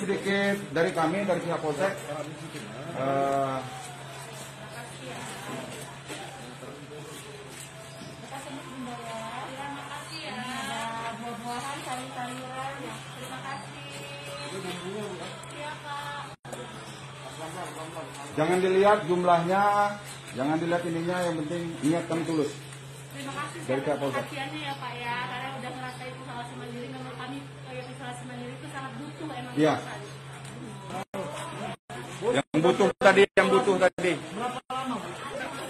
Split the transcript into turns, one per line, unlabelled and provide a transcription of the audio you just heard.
sedikit dari kami, dari pihak Polsek.
Buah-buahan, sayur-sayuran, ya. Terima kasih. Iya, Kak.
Jangan dilihat jumlahnya, jangan dilihat ininya, yang penting niat kami tulus.
Terima kasih
Dari pihak Polsek.
perhatiannya ya Pak ya, karena udah ngerasain isolasi mandiri. Menurut kami yang isolasi mandiri itu sangat butuh emang.
Iya. Yang butuh tadi.
Berapa lama?